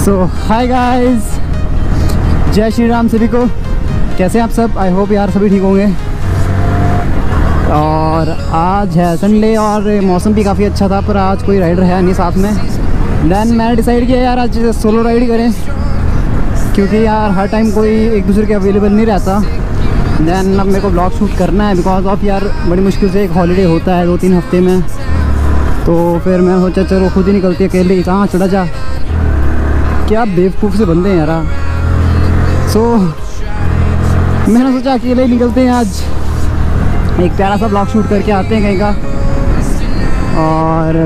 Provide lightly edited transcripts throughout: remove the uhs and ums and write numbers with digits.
सो hi guys, जय श्री राम सभी को। कैसे हैं आप सब? आई होप यार सभी ठीक होंगे। और आज है संडे और मौसम भी काफ़ी अच्छा था, पर आज कोई राइडर है नहीं साथ में। देन मैंने डिसाइड किया यार आज सोलो राइड करें, क्योंकि यार हर टाइम कोई एक दूसरे के अवेलेबल नहीं रहता। देन अब मेरे को ब्लॉग शूट करना है बिकॉज ऑफ यार बड़ी मुश्किल से एक हॉलीडे होता है 2-3 हफ्ते में। तो फिर मैं सोचा चलो खुद ही निकलती है अकेले ही, कहाँ चढ़ा जा, क्या बेवकूफ़ से बंदे हैं यार। सो मैंने सोचा अकेले ही निकलते हैं, आज एक प्यारा सा ब्लॉग शूट करके आते हैं कहीं का, और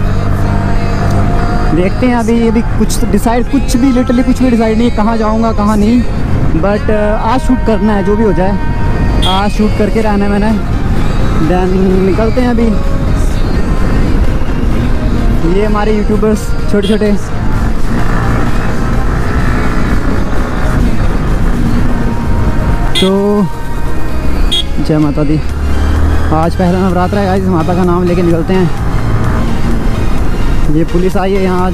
देखते हैं। अभी कुछ भी लिटरली कुछ भी डिसाइड नहीं, कहाँ जाऊँगा कहाँ नहीं, बट आज शूट करना है, जो भी हो जाए आज शूट करके रहना है मैंने। देन निकलते हैं अभी। ये हमारे यूट्यूबर्स छोटे छोटे, तो जय माता दी। आज पहला नवरात्र है गाइस, माता का नाम लेके निकलते हैं। ये पुलिस आई है यहाँ आज।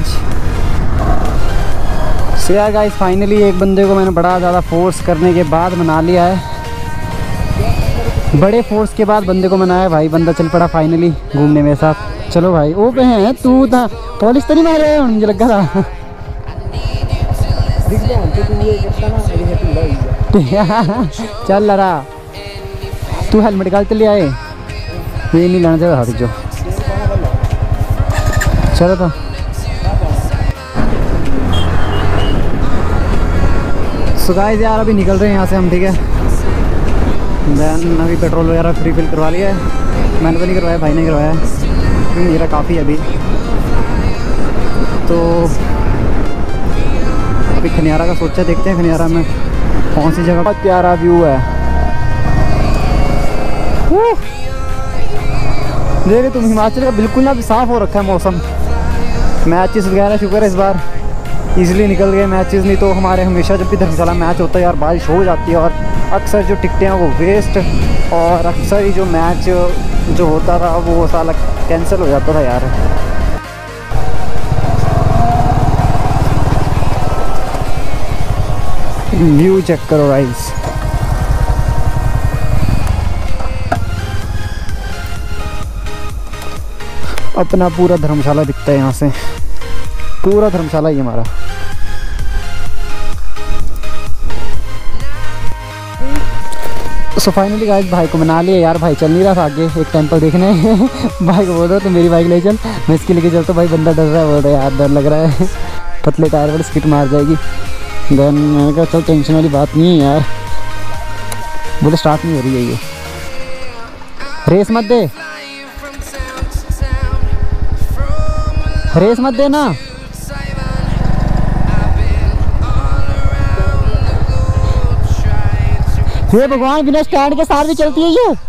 सो यार गाइस फाइनली एक बंदे को मैंने बड़ा ज़्यादा फोर्स करने के बाद मना लिया है। बड़े फोर्स के बाद बंदे को मनाया भाई, बंदा चल पड़ा फाइनली घूमने मेरे साथ। चलो भाई। ओ बहन तू था पुलिस तो नहीं मार रहे, मुझे लगा था। चल रहा तू हेलमेट निकाल चले आए, ये नहीं लाना चाहिए जो। चलो तो सो गाइस यार अभी निकल रहे हैं यहाँ से हम, ठीक है। देन अभी पेट्रोल वगैरह फ्री फिल करवा लिया है। मैंने तो नहीं करवाया, भाई ने करवाया है, क्योंकि मेरा काफ़ी है अभी। तो अभी खनियारा का सोचा, देखते हैं खनियारा में कौन सी जगह। बहुत प्यारा व्यू है। देखिए तुम, हिमाचल का बिल्कुल ना साफ़ हो रखा है मौसम। मैचेस वगैरह शुक्र है इस बार इजीली निकल गए मैचेस, नहीं तो हमारे हमेशा जब भी धर्मशाला मैच होता है यार बारिश हो जाती है, और अक्सर जो टिकटें हैं वो वेस्ट, और अक्सर ही जो मैच जो होता था वो साला कैंसिल हो जाता था यार। व्यू चेक करो गाइस। अपना पूरा धर्मशाला दिखता है यहाँ से, पूरा धर्मशाला ही हमारा। सो फाइनली गाइस भाई को मना लिया यार, भाई चल नहीं रहा था आगे एक टेंपल देखने। भाई को बोल रहा तो मेरी बाइक ले चल, मैं इसकी लेके चलता। भाई बंदा डर रहा है, बोल रहा है यार डर लग रहा है, पतले टायर वाली स्किट मार जाएगी। देन मैंने कहा चल टेंशन वाली बात नहीं है यार। बोले स्टार्ट नहीं हो रही है ये, रेस मत दे, रेस मत देना। हे भगवान, बिना स्टैंड के साथ भी चलती है ये।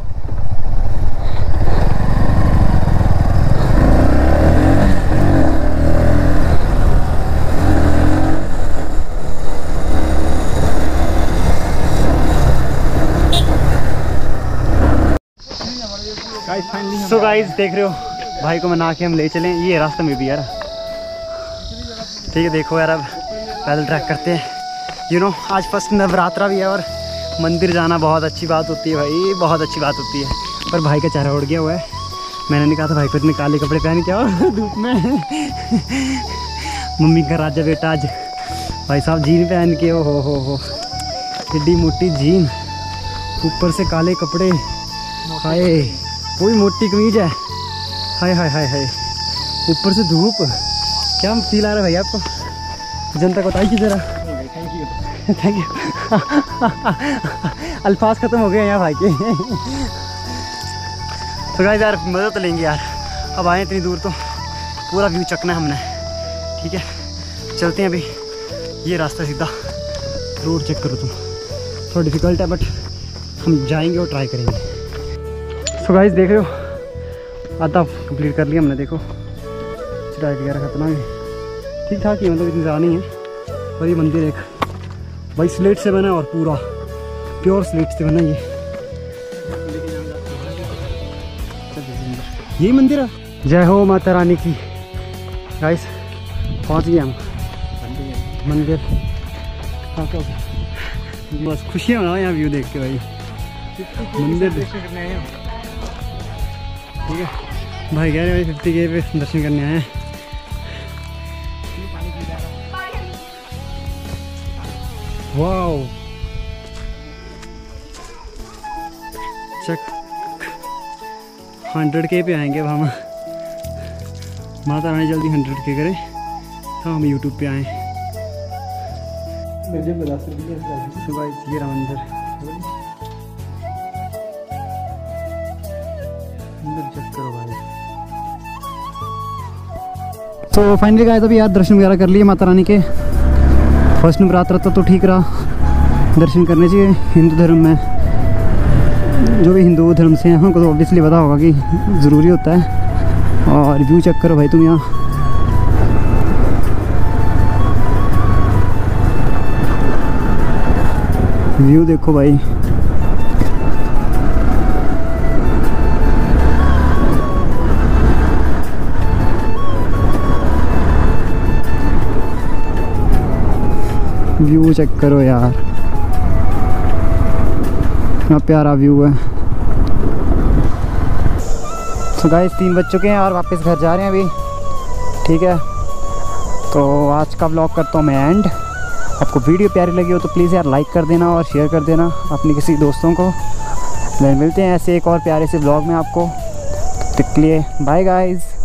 सो गाइस देख रहे हो, भाई को मना के हम ले चलें ये रास्ते में भी यार, ठीक है। देखो यार अब पैदल ट्रैक करते हैं। यू नो आज फर्स्ट नवरात्रा भी है, और मंदिर जाना बहुत अच्छी बात होती है भाई, बहुत अच्छी बात होती है। पर भाई का चेहरा उड़ गया हुआ है। मैंने नहीं कहा था भाई को इतने काले कपड़े पहन के आओ धूप में। मम्मी का राजा बेटा आज भाई साहब जीन पहन के, हो एड्डी मोटी जीन, ऊपर से काले कपड़े, हाय कोई मोटी कमीज है, हाय हाय हाय हाय, ऊपर से धूप। क्या फील आ रहा है भाई आपको? जनता को बताइए जरा। Thank you. अल्फाज ख़त्म हो गए यहाँ भाई के। तो गाइस यार मज़ा तो लेंगे यार, अब आए इतनी दूर तो पूरा व्यू चखना है हमने, ठीक है। चलते हैं अभी, ये रास्ता सीधा, रोड चेक करो तुम, थोड़ा डिफ़िकल्ट है बट हम जाएंगे और ट्राई करेंगे। तो गाइस देख रहे हो आधा कंप्लीट कर लिया हमने। देखो चढ़ाई वगैरह खतरनाक है, ठीक ठाक ही, मतलब इतनी ज़्यादा नहीं है। और ये मंदिर एक भाई स्लेट से बना है, और पूरा प्योर स्लेट से बना ये। यही मंदिर है। जय हो माता रानी की। गाइस पहुंच गए हम। मंदिर बस खुशियाँ मनाओ यहाँ व्यू देख के भाई। मंदिर ठीक है भाई, कह रहे भाई 50 के पे दर्शन करने आए हैं। वाओ चक 100 के पे आएंगे अब हम। माता रानी जल्दी 100 के करें तो हम यूट्यूब पे आए। ये रहा मंदिर, चेक करो भाई। तो फाइनली गाइस अभी यार दर्शन वगैरह कर लिए माता रानी के। फर्स्ट नवरात्र तो ठीक रहा, दर्शन करने चाहिए। हिंदू धर्म में जो भी हिंदू धर्म से हैं उनको तो ऑब्वियसली पता होगा कि ज़रूरी होता है। और व्यू चेक करो भाई तुम यहाँ, व्यू देखो भाई। व्यू चेक करो यार, इतना प्यारा व्यू है। तो गाइस 3 बज चुके हैं और वापस घर जा रहे हैं अभी। ठीक है, तो आज का व्लॉग करता हूँ मैं एंड। आपको वीडियो प्यारी लगी हो तो प्लीज़ यार लाइक कर देना और शेयर कर देना अपने किसी दोस्तों को। मिलते हैं ऐसे एक और प्यारे से व्लॉग में आपको। तब तक के लिए बाय गाइस।